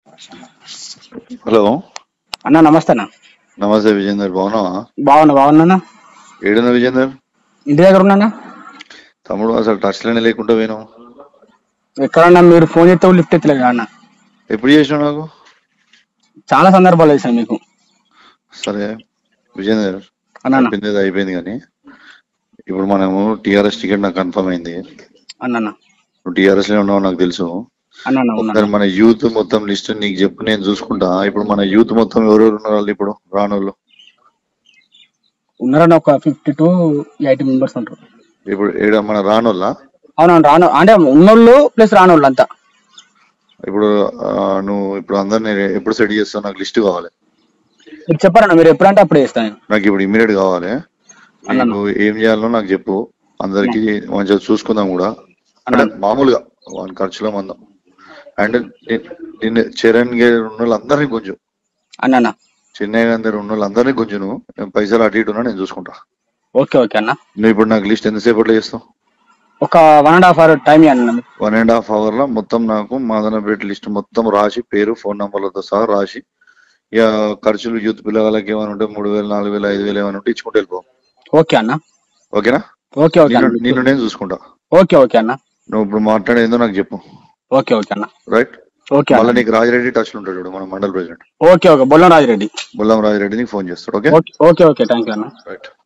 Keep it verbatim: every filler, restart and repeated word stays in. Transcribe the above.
Hello అన్న, నమస్తే అన్న. నమస్తే విజేందర్, బాగున్నావా? బాగున్నా బాగున్నా. ఏడున్నా విజేందర్? ఇంటి దగ్గర ఉన్నా. తమ్ముడు అసలు టచ్ లోనే లేకుండా పోయినావు. ఎక్కడన్నా మీరు ఫోన్ చేస్తే లిఫ్ట్ ఎత్తలేదు అన్న. ఎప్పుడు చేసినావు నాకు? చాలా సందర్భాలు వేసాను మీకు. సరే విజేందర్, అన్న అయిపోయింది అయిపోయింది కానీ ఇప్పుడు మనము టీఆర్ఎస్ టికెట్ నాకు కన్ఫర్మ్ అయింది అన్న. నువ్వు టీఆర్ఎస్ లో ఉన్నావు నాకు తెలుసు. అన్న మన యూత్ మొత్తం లిస్ట్ నీకు చెప్పు, నేను చూసుకుంటా. ఇప్పుడు మన యూత్ మొత్తం ఎవరెవరు ఉన్నారు వాళ్ళు ఇప్పుడు రానోళ్ళు? ఉన్నారన్న ఒక ఫిఫ్టీ టు ఎయిటీ మెంబర్స్ ఉంటారు ఇప్పుడు ఏడ మన రానోళ్ళ? అవునవును, రాను అంటే ఉన్నోళ్ళు ప్లస్ రానోళ్ళు అంతా. ఇప్పుడు నువ్వు ఇప్పుడు అందరినీ ఎప్పుడు సెట్ చేస్తావు? నాకు లిస్ట్ కావాలి. చెప్పారన్న, మీరు ఎప్పుడంటే అప్పుడు చేస్తాను. నాకు ఇప్పుడు ఇమీడియట్ కావాలి. నీకు ఏం చేయాలో నాకు చెప్పు, అందరికి మంచిగా చూసుకుందాం కూడా. అంటే మామూలుగా వాని ఖర్చులో మందం. అండ్ నిన్న చరణ్ గారు ఉన్న వాళ్ళందరినీ కొంచెం, అన్న చెన్నై గారి ఉన్న వాళ్ళందరినీ కొంచెం నువ్వు పైసలు అటు ఇటు ఉన్నా నేను చూసుకుంటా. ఓకే ఓకే అన్న. నువ్వు ఇప్పుడు నాకు లిస్ట్ ఎంతసేపట్లో చేస్తావు? ఒక one and half hour time అన్న. వన్ అండ్ హాఫ్ అవర్ లో మొత్తం నాకు మాదనపేట లిస్ట్ మొత్తం రాసి, పేరు ఫోన్ నంబర్లతో సహా రాసి, ఇక ఖర్చులు యూత్ పిల్లలకి ఏమైనా ఉంటే మూడు వేలు నాలుగు వేలు ఐదు వేలు ఏమైనా ఉంటే ఇచ్చుకుంటూ వెళ్ళిపో. ఓకే అన్న. ఓకేనా? Okay okay. నిన్ను నేను చూసుకుంటా. ఓకే ఓకే అన్న. నువ్వు ఇప్పుడు మాట్లాడేందో నాకు చెప్పు. ఓకే ఓకే అన్న. రైట్. ఓకే. మళ్ళీ నీకు రాజిరెడ్డి టచ్ లో ఉంటాడు, మన mandal president. Okay okay. Bollam Rajireddy. Bollam Rajireddy నీకు ఫోన్ చేస్తాడు. Okay okay okay. Thank you అన్న. రైట్.